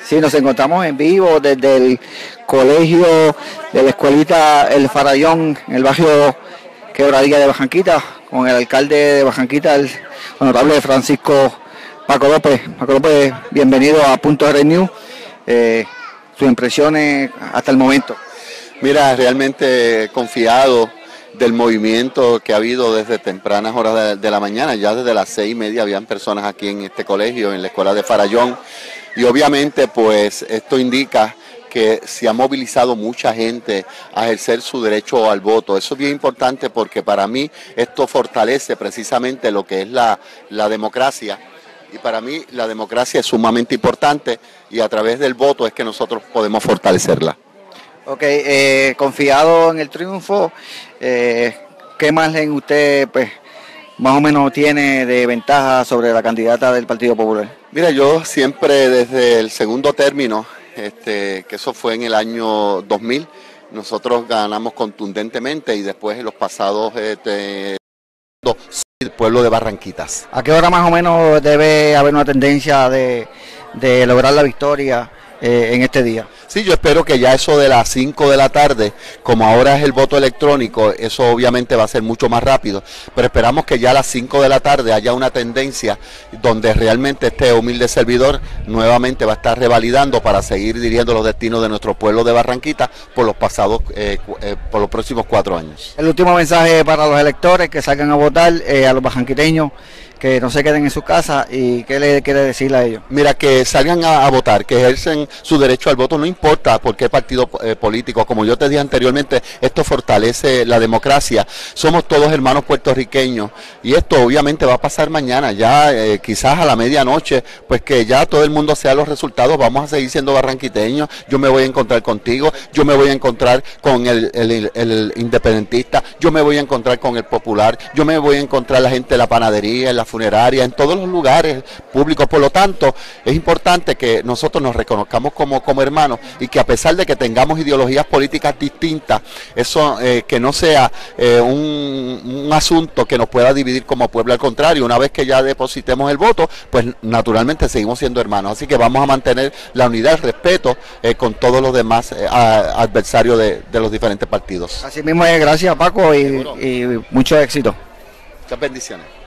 Sí, nos encontramos en vivo desde el colegio de la escuelita El Farallón, en el barrio Quebradilla de Barranquita, con el alcalde de Barranquita, el honorable Francisco Paco López. Paco López, bienvenido a Punto Red News. Sus impresiones hasta el momento. Mira, realmente confiado del movimiento que ha habido desde tempranas horas de la mañana. Ya desde las 6:30 habían personas aquí en este colegio, en la escuela de Farallón, y obviamente pues esto indica que se ha movilizado mucha gente a ejercer su derecho al voto. Eso es bien importante porque para mí esto fortalece precisamente lo que es la democracia, y para mí la democracia es sumamente importante y a través del voto es que nosotros podemos fortalecerla. Ok, confiado en el triunfo, ¿qué margen usted pues más o menos tiene de ventaja sobre la candidata del Partido Popular? Mira, yo siempre desde el segundo término, que eso fue en el año 2000, nosotros ganamos contundentemente y después en los pasados el pueblo de Barranquitas. ¿A qué hora más o menos debe haber una tendencia de lograr la victoria en este día? Sí, yo espero que ya eso de las 5 de la tarde, como ahora es el voto electrónico, eso obviamente va a ser mucho más rápido, pero esperamos que ya a las 5 de la tarde haya una tendencia donde realmente este humilde servidor nuevamente va a estar revalidando para seguir dirigiendo los destinos de nuestro pueblo de Barranquita por los próximos 4 años. El último mensaje para los electores que salgan a votar, a los barranquiteños, que no se queden en su casa, y qué le quiere decirle a ellos. Mira, que salgan a votar, que ejercen su derecho al voto, no importa por qué partido político. Como yo te dije anteriormente, esto fortalece la democracia. Somos todos hermanos puertorriqueños y esto obviamente va a pasar mañana, ya quizás a la medianoche, pues que ya todo el mundo sea los resultados. Vamos a seguir siendo barranquiteños. Yo me voy a encontrar contigo, yo me voy a encontrar con el independentista, yo me voy a encontrar con el popular, yo me voy a encontrar la gente de la panadería, en la funeraria, en todos los lugares públicos. Por lo tanto, es importante que nosotros nos reconozcamos como hermanos y que a pesar de que tengamos ideologías políticas distintas, eso que no sea un asunto que nos pueda dividir como pueblo. Al contrario, una vez que ya depositemos el voto, pues naturalmente seguimos siendo hermanos. Así que vamos a mantener la unidad, el respeto con todos los demás adversarios de los diferentes partidos. Así mismo es, gracias Paco y mucho éxito. Muchas bendiciones.